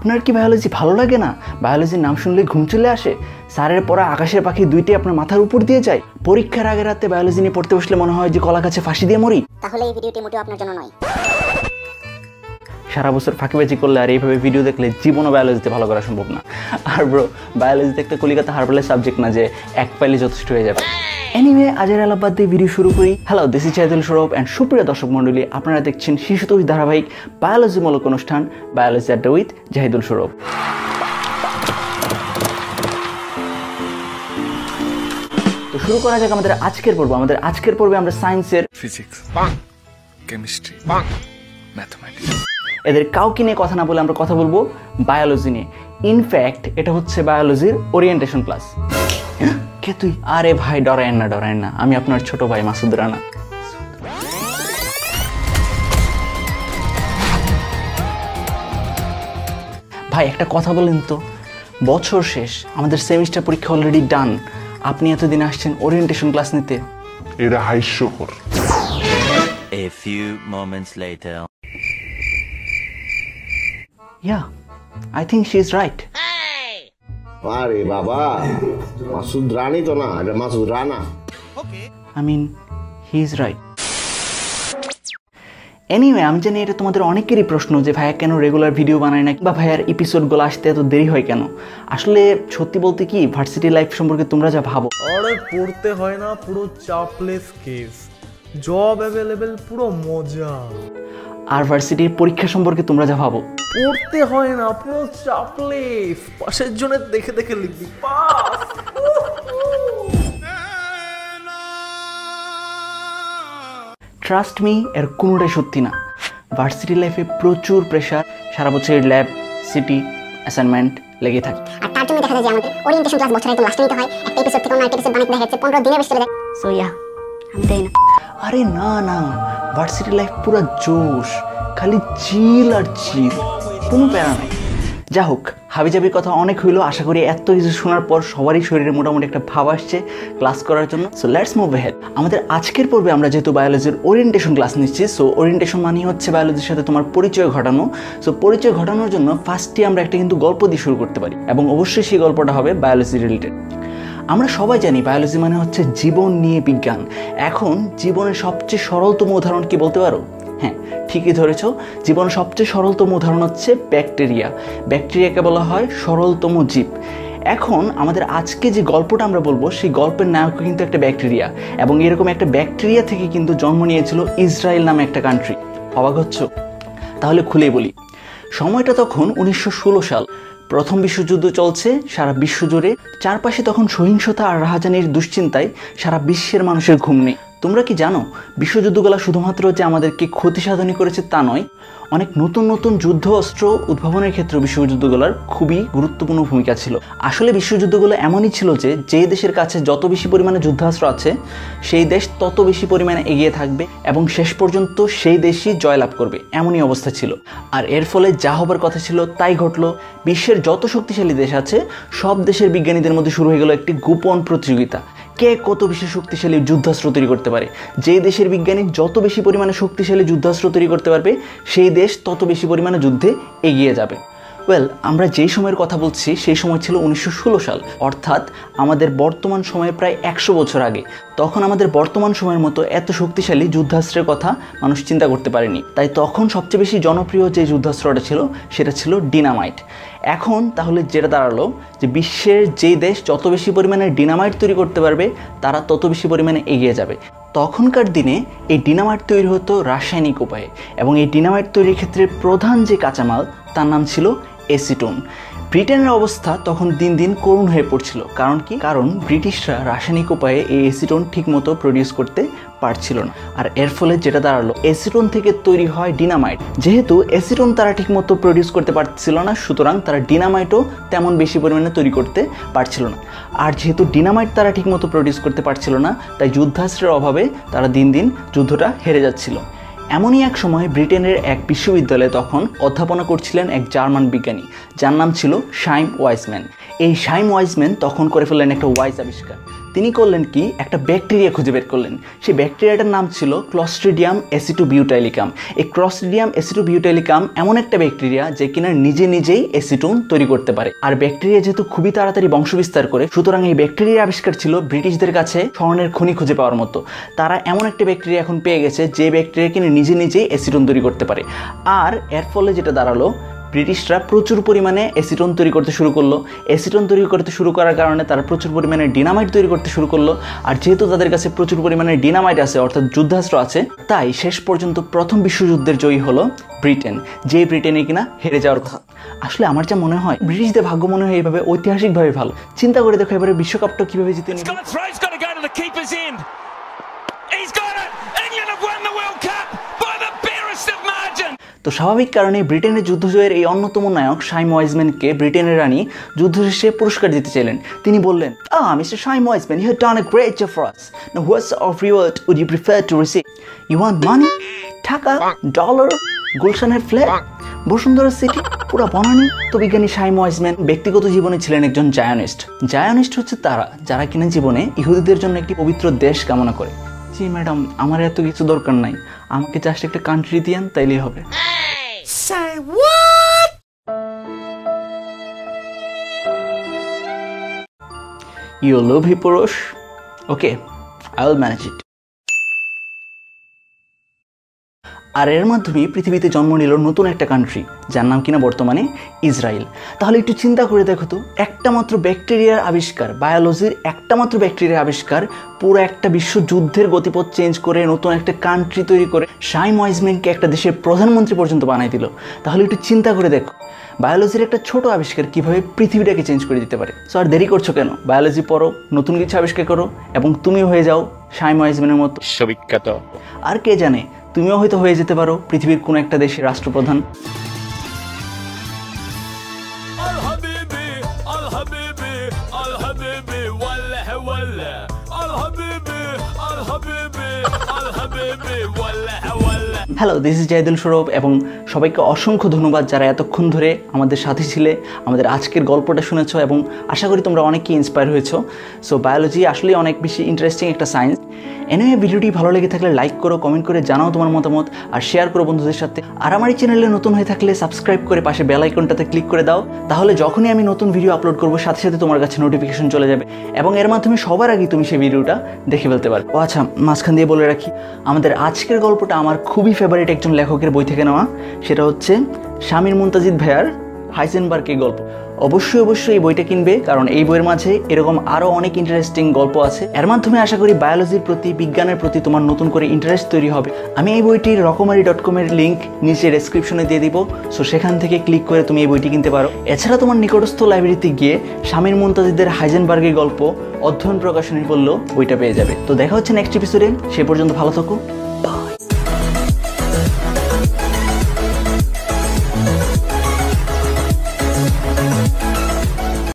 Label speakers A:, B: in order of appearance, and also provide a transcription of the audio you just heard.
A: আপনার কি বায়োলজি ভালো লাগে না? বায়োলজির নাম শুনলে ঘুম চলে আসে? স্যারের পড়া আকাশের পাখি দুইটাই আপনার মাথার উপর দিয়ে যায়? পরীক্ষার আগের রাতে বায়োলজি নিয়ে পড়তে বসলে মনে হয় যে কলা গাছে ফাঁসি দিয়ে মরি?
B: তাহলে এই ভিডিওটি মোটেও আপনার জন্য নয়।
A: সারা বছর ফাঁকিবাজি করলে আর এইভাবে ভিডিও দেখলে জীবনও বায়োলজিতে ভালো করা সম্ভব না। আর ব্রো, বায়োলজিতে একটা কলিকাতা হারবালের সাবজেক্ট না যে এক পাইলে যথেষ্ট হয়ে যাবে। এনিওয়ে, আজের আলাপবাদ দিয়ে ভিডিও শুরু করি। Hello, this is Shahidul Sourav and সুপ্রিয় দর্শক মণ্ডলী, আপনারা দেখছেন শিশুতোষ ধারাবাহিক বায়োলজিমূলক অনুষ্ঠান বায়োলজি আড্ডা উইথ জাহিদুল সৌরভ। তো শুরু করা যাক আমাদের আজকের পর্ব। আমাদের আজকের পর্বে আমরা সায়েন্সের
C: ফিজিক্স, কেমিস্ট্রি, ম্যাথমেটিক্স,
A: এদের কাউকে নিয়ে কথা না বলে আমরা কথা বলবো বায়োলজি নিয়ে। ইনফ্যাক্ট এটা হচ্ছে বায়োলজির ওরিয়েন্টেশন ক্লাস। কে তুই? আরে ভাই, ডরায়েন না, আমি আপনার ছোট ভাই মাসুদ রানা। ভাই একটা কথা বলেন তো, বছর শেষ, আমাদের সেমিস্টার পরীক্ষা অলরেডি ডান, আপনি এতদিন আসছেন ওরিয়েন্টেশন ক্লাস নিতে?
D: এটা হাস্যকর।
E: A few moments later.
A: Yeah, I think she is right.
F: আরে বাবা, মাসুদ রানী তো না, এটা Masud Rana.
A: I mean, he is right. Anyway, আমি জানি এটা তোমাদের অনেকেরই প্রশ্ন যে ভাইয়া কেন রেগুলার ভিডিও বানায় না, বা ভাইয়ার এপিসোডগুলো আসতে এত দেরি হয় কেন। আসলে সত্যি বলতে কি, ভার্সিটি লাইফ সম্পর্কে তোমরা যা ভাবো,
G: আরে পড়তে হয় না, পুরো চাপলেস কেস, জব অ্যাভেলেবেল, পুরো মজা।
A: আর ভার্সিটির পরীক্ষা সম্পর্কে তোমরা যা ভাবো,
G: পড়তে হয় না, পুরো চাপলেস, পাশের জনের দেখে দেখে লিখবি পাস।
A: ট্রাস্ট মি, এর কোনোটাই সত্যি না। ভার্সিটি লাইফে প্রচুর প্রেশার, সারা বছরের ল্যাব, সিটি, অ্যাসাইনমেন্ট লেগে থাকে।
B: আর তার জন্য দেখা যায় যে আমাদের ওরিয়েন্টেশন ক্লাস বছরে একদম লাস্টে নিতে হয়। একটা এপিসোড থেকে অন্য একটা এপিসোড বানাতে দেখা যাচ্ছে 15 দিনের বেশি চলে যায়। সো ইয়া, আমি দেই না।
A: আরে না, ভার্সিটি লাইফ পুরো জোশ, খালি চিল আর চিল, কোনো প্যারা নাই। যা হোক, হাবিজাবির কথা অনেক হইলো। আশা করি এত কিছু শোনার পর সবারই শরীরে মোটামুটি একটা ভাব আসছে ক্লাস করার জন্য। So let's move ahead. আমাদের আজকের পর্বে আমরা যেহেতু বায়োলজির ওরিয়েন্টেশন ক্লাস নিচ্ছি, সো ওরিয়েন্টেশন মানে হচ্ছে বায়োলজির সাথে তোমার পরিচয় ঘটানো। সো পরিচয় ঘটানোর জন্য ফার্স্টে আমরা একটা কিন্তু গল্প দিয়ে শুরু করতে পারি, এবং অবশ্যই সেই গল্পটা হবে বায়োলজি রিলেটেড। আমরা সবাই জানি বায়োলজি মানে হচ্ছে জীবন নিয়ে বিজ্ঞান। এখন জীবনের সবচেয়ে সরলতম উদাহরণ কি বলতে পারো? হ্যাঁ, ঠিকই ধরেছ, জীবনের সবচেয়ে সরলতম উদাহরণ হচ্ছে ব্যাকটেরিয়া। ব্যাকটেরিয়াকে বলা হয় সরলতম জীব। এখন আমাদের আজকে যে গল্পটা আমরা বলবো, সেই গল্পের নায়ক কিন্তু একটা ব্যাকটেরিয়া, এবং এরকম একটা ব্যাকটেরিয়া থেকে কিন্তু জন্ম নিয়েছিল ইসরায়েল নামে একটা কান্ট্রি। অবাক হচ্ছ? তাহলে খুলেই বলি। সময়টা তখন 1916 সাল। প্রথম বিশ্বযুদ্ধ চলছে সারা বিশ্ব জুড়ে। চারপাশে তখন সহিংসতা আর রাহাজানির দুশ্চিন্তায় সারা বিশ্বের মানুষের ঘুম নেই। তোমরা কি জানো, বিশ্বযুদ্ধগুলো শুধুমাত্র যে আমাদেরকে ক্ষতি সাধনই করেছে তা নয়, অনেক নতুন নতুন যুদ্ধ অস্ত্র উদ্ভাবনের ক্ষেত্রে বিশ্বযুদ্ধগুলোর খুবই গুরুত্বপূর্ণ ভূমিকা ছিল। আসলে বিশ্বযুদ্ধগুলো এমনই ছিল যে যেই দেশের কাছে যত বেশি পরিমাণে যুদ্ধাস্ত্র আছে, সেই দেশ তত বেশি পরিমাণে এগিয়ে থাকবে এবং শেষ পর্যন্ত সেই দেশই জয়লাভ করবে, এমনই অবস্থা ছিল। আর এর ফলে যা হবার কথা ছিল তাই ঘটলো। বিশ্বের যত শক্তিশালী দেশ আছে, সব দেশের বিজ্ঞানীদের মধ্যে শুরু হয়ে গেল একটি গোপন প্রতিযোগিতা, কে কত বেশি শক্তিশালী যুদ্ধাস্ত্র তৈরি করতে পারে। যেই দেশের বিজ্ঞানী যত বেশি পরিমাণে শক্তিশালী যুদ্ধাস্ত্র তৈরি করতে পারবে, সেই দেশ তত বেশি পরিমাণে যুদ্ধে এগিয়ে যাবে। আমরা যেই সময়ের কথা বলছি সেই সময় ছিল 1916 সাল, অর্থাৎ আমাদের বর্তমান সময়ে প্রায় 100 বছর আগে। তখন আমাদের বর্তমান সময়ের মতো এত শক্তিশালী যুদ্ধাস্ত্রের কথা মানুষ চিন্তা করতে পারেনি। তাই তখন সবচেয়ে বেশি জনপ্রিয় যে যুদ্ধাস্ত্রটা ছিল সেটা ছিল ডিনামাইট। এখন তাহলে যেটা দাঁড়ালো যে বিশ্বের যেই দেশ যত বেশি পরিমাণে ডিনামাইট তৈরি করতে পারবে, তারা তত বেশি পরিমাণে এগিয়ে যাবে। তখনকার দিনে এই ডিনামাইট তৈরি হতো রাসায়নিক উপায়ে, এবং এই ডিনামাইট তৈরির ক্ষেত্রে প্রধান যে কাঁচামাল তার নাম ছিল এসিটোন। ব্রিটেনের অবস্থা তখন দিন দিন করুণ হয়ে পড়ছিল। কারণ ব্রিটিশরা রাসায়নিক উপায়ে এই এসিটোন ঠিকমতো প্রডিউস করতে পারছিল না। আর এর ফলে যেটা দাঁড়ালো, এসিটোন থেকে তৈরি হয় ডিনামাইট। যেহেতু এসিটোন তারা ঠিকমতো প্রডিউস করতে পারছিল না, সুতরাং তারা ডিনামাইটও তেমন বেশি পরিমাণে তৈরি করতে পারছিল না। আর যেহেতু ডিনামাইট তারা ঠিকমতো প্রডিউস করতে পারছিল না, তাই যুদ্ধাস্ত্রের অভাবে তারা দিন দিন যুদ্ধটা হেরে যাচ্ছিল। এমনই এক সময় ব্রিটেনের এক বিশ্ববিদ্যালয়ে তখন অধ্যাপনা করছিলেন এক জার্মান বিজ্ঞানী, যার নাম ছিল শাইম ওয়াইজম্যান। এই শাইম ওয়াইজম্যান তখন করে ফেললেন একটা ওয়াইজ আবিষ্কার। তিনি করলেন কি, একটা ব্যাকটেরিয়া খুঁজে বের করলেন। সেই ব্যাকটেরিয়াটার নাম ছিল ক্লস্ট্রিডিয়াম অ্যাসিটোবিউটাইলিকাম। এই ক্লস্ট্রিডিয়াম অ্যাসিটোবিউটাইলিকাম এমন একটা ব্যাকটেরিয়া যে কিনা নিজেই অ্যাসিটোন তৈরি করতে পারে। আর ব্যাকটেরিয়া যেহেতু খুবই তাড়াতাড়ি বংশবিস্তার করে, সুতরাং এই ব্যাকটেরিয়ার আবিষ্কার ছিল ব্রিটিশদের কাছে স্বর্ণের খনি খুঁজে পাওয়ার মতো। তারা এমন একটা ব্যাকটেরিয়া এখন পেয়ে গেছে যে ব্যাকটেরিয়া কিনা নিজেই অ্যাসিটোন তৈরি করতে পারে। আর এর ফলে যেটা দাঁড়ালো, ব্রিটিশরা প্রচুর পরিমাণে অ্যাসিটোন তৈরি করতে শুরু করলো। অ্যাসিটোন তৈরি করতে শুরু করার কারণে তারা প্রচুর পরিমাণে ডিনামাইট তৈরি করতে শুরু করলো। আর যেহেতু তাদের কাছে প্রচুর পরিমাণে ডিনামাইট আছে, অর্থাৎ যুদ্ধাস্ত্র আছে, তাই শেষ পর্যন্ত প্রথম বিশ্বযুদ্ধের জয়ী হলো ব্রিটেন, যে ব্রিটেনে কিনা হেরে যাওয়ার কথা। আসলে আমার যা মনে হয়, ব্রিটিশদের ভাগ্য মনে হয় এইভাবে ঐতিহাসিকভাবে ভালো। চিন্তা করে দেখো এবারে বিশ্বকাপটা কিভাবে জিতে নিল। তো স্বাভাবিক কারণে ব্রিটেনের যুদ্ধজয়ের এই অন্যতম নায়ক শাইম ওয়াইজম্যানকে ব্রিটেনের রানী যুদ্ধ শেষে পুরস্কার দিতে চাইলেন। তিনি বললেন, mister Chaim Weizmann, you have done a great job for us. Now what of reward would you prefer to receive? You want money, টাকা, ডলার, গুলশানের ফ্ল্যাট, বসুন্ধরা সিটি, পুরো বনানী? তো বিজ্ঞানী শাইম ওয়াইজম্যান ব্যক্তিগত জীবনে ছিলেন একজন জায়নিস্ট। জায়নিস্ট হচ্ছে তারা যারা কিনা জীবনে ইহুদিদের জন্য একটি পবিত্র দেশ কামনা করে। জি ম্যাডাম, আমার এত কিছু দরকার নাই, আমাকে জাস্ট একটা কান্ট্রি দিয়েন, তাইলেই হবে। You love me, Purush? Okay, I will manage it. আর এর মাধ্যমে পৃথিবীতে জন্ম নিল নতুন একটা কান্ট্রি, যার নাম কিনা বর্তমানে ইসরায়েল। তাহলে একটু চিন্তা করে দেখো তো, একটা মাত্র ব্যাকটেরিয়ার আবিষ্কার, বায়োলজির একটা মাত্র ব্যাকটেরিয়ার আবিষ্কার পুরো একটা বিশ্বযুদ্ধের গতিপথ চেঞ্জ করে নতুন একটা কান্ট্রি তৈরি করে শাইম ওয়াইজম্যানকে একটা দেশের প্রধানমন্ত্রী পর্যন্ত বানাই দিল। তাহলে একটু চিন্তা করে দেখো, বায়োলজির একটা ছোট আবিষ্কার কিভাবে পৃথিবীটাকে চেঞ্জ করে দিতে পারে। সো আর দেরি করছো কেন, বায়োলজি পড়ো, নতুন কিছু আবিষ্কার করো এবং তুমিও হয়ে যাও শাইম ওয়াইজম্যানের মতো বিশ্ববিখ্যাত। আর কে জানে, তুমিও হয়তো হয়ে যেতে পারো পৃথিবীর কোনো একটা দেশের রাষ্ট্রপ্রধান। Hello, this is Zahidul Sourav এবং সবাইকে অসংখ্য ধন্যবাদ যারা এতক্ষণ ধরে আমাদের সাথে ছিলে, আমাদের আজকের গল্পটা শুনেছো এবং আশা করি তোমরা অনেকেই ইন্সপায়ার হয়েছো। সো বায়োলজি আসলেই অনেক বেশি ইন্টারেস্টিং একটা সায়েন্স। এনিওয়ে, ভিডিওটি ভালো লেগে থাকলে লাইক করো, কমেন্ট করে জানাও তোমার মতামত, আর শেয়ার করো বন্ধুদের সাথে। আর আমার এই চ্যানেলে নতুন হয়ে থাকলে সাবস্ক্রাইব করে পাশে বেল আইকনটাতে ক্লিক করে দাও, তাহলে যখনই আমি নতুন ভিডিও আপলোড করবো সাথে সাথে তোমার কাছে নোটিফিকেশন চলে যাবে এবং এর মাধ্যমে সবার আগে তুমি সেই ভিডিওটা দেখে ফেলতে পারো। ও আচ্ছা, মাঝখান দিয়ে বলে রাখি, আমাদের আজকের গল্পটা আমার খুবই ফেভারিট একজন লেখকের বই থেকে নেওয়া। সেটা হচ্ছে শামীর মুনতাজিদ ভাইয়ার হাইজেনবার্গের গল্প। অবশ্যই এই বইটা কিনবে, কারণ এই বইয়ের মাঝে এরকম আরও অনেক ইন্টারেস্টিং গল্প আছে। এর মাধ্যমে আশা করি বায়োলজির প্রতি, বিজ্ঞানের প্রতি তোমার নতুন করে ইন্টারেস্ট তৈরি হবে। আমি এই বইটির রকমারি.com এর লিঙ্ক নিচে ডেসক্রিপশনে দিয়ে দিব, সো সেখান থেকে ক্লিক করে তুমি এই বইটি কিনতে পারো। এছাড়া তোমার নিকটস্থ লাইব্রেরিতে গিয়ে শামীর মুনতাজিদের হাইজেনবার্গের গল্প অধ্যয়ন প্রকাশনী বললেও বইটা পেয়ে যাবে। তো দেখা হচ্ছে নেক্সট এপিসোডে, সে পর্যন্ত ভালো থাকো।